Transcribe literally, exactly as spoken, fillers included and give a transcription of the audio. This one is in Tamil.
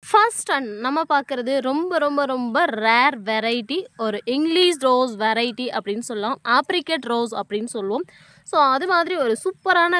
ஃபர்ஸ்ட் அண்ட் நம்ம பார்க்குறது ரொம்ப ரொம்ப ரொம்ப ரேர் வெரைட்டி, ஒரு இங்கிலீஷ் ரோஸ் வெரைட்டி அப்படின்னு சொல்லலாம், ஆப்ரிகேட் ரோஸ் அப்படின்னு சொல்லுவோம். ஸோ அது மாதிரி ஒரு சூப்பரான